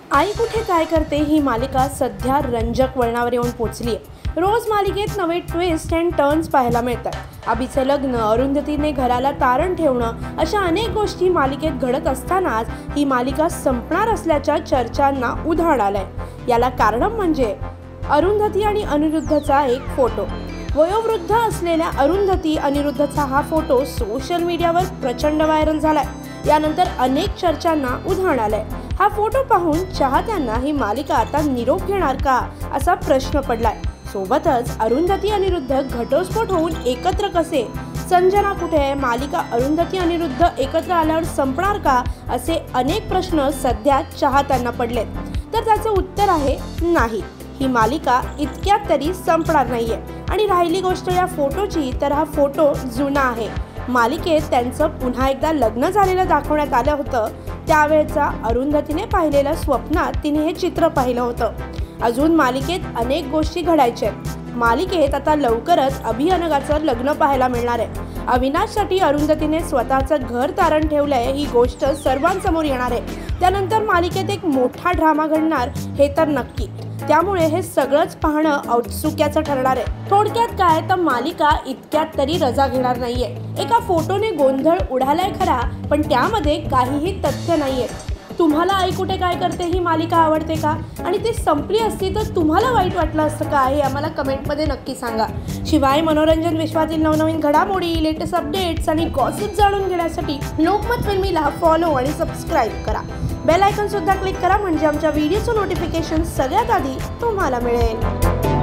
आई कुठे काय करते ही मालिका सध्या रंजक वळणावर येऊन पोहोचली आहे। रोज मालिकेत नवे ट्विस्ट अँड टर्न्स पाहायला मिळतात। अभिचे लग्न, अरुंधतीने घराला तारण ठेवणं अशा अनेक गोष्टी मालिकेत घडत असतानाच ही मालिका संपणार असल्याच्या चर्चांना उधाण आलंय। याला कारण म्हणजे अरुंधती आणि अनिरुद्धचा एक फोटो। वयोवृद्ध असलेल्या अरुंधती अनिरुद्धचा हा फोटो सोशल मीडियावर प्रचंड व्हायरल झालाय। यानंतर अनेक चर्चांना उधाण आलंय। हा फोटो पाहून चाहत्यांना ही मालिका आता निरोप घेणार का असा प्रश्न पडलाय। सोबतच अरुंधती अनिरुद्ध घटस्फोट होऊन एकत्र कसे, संजना कुठे, मालिका अरुंधती अनिरुद्ध एकत्र आल्यावर संपणार का असे अनेक प्रश्न सध्या चाहत्यांना पडलेत। तर त्याचं उत्तर आहे नाही, ही मालिका इतक्यात तरी संपणार नाहीये। आणि राहिली गोष्ट या फोटोची, तर हा फोटो जुना आहे। मालिकेत त्यांचं पुन्हा एकदा लग्न झालेलं दाखवण्यात आलं होतं। त्यावेळेचा अरुंधतीने पाहिलेलं स्वप्नात तिने हे चित्र पाहिलं होतं। अजून मालिकेत अनेक गोष्टी घडायच्या आहेत। मालिकेत आता लवकरच अभिनगाचं लग्न पाहायला मिळणार आहे। अविनाशसाठी अरुंधतीने स्वतःचं घर तारण ठेवलंय ही गोष्ट सर्वांसमोर येणार आहे। त्यानंतर मालिकेत एक मोठा ड्रामा घडणार हे तर नक्की। त्यामुळे हे सगळंच पाहणं औत्सुक्याचं ठरणार आहे। थोडक्यात काय तर मालिका इतक्यात तरी रजा घेणार नाहीये। एका फोटोने गोंधळ उडालाय खरा, पण त्यामध्ये काहीही तथ्य नाहीये। तुम्हाला आई कुठे काय करते ही मालिका आवडते का? आणि ती संपली असती तर तुम्हाला वाईट वाटलं असतं का हे आम्हाला कमेंटमध्ये नक्की सांगा। शिवाय मनोरंजन विश्वातील नवनवीन घडामोडी, लेटेस्ट अपडेट्स आणि गॉसिप जाणून घेण्यासाठी लोकमत फिल्मीला फॉलो आणि सबस्क्राईब करा। बेल आयकॉन सुद्धा क्लिक करा म्हणजे आमच्या व्हिडिओचं नोटिफिकेशन सगळ्यात आधी तुम्हाला मिळेल।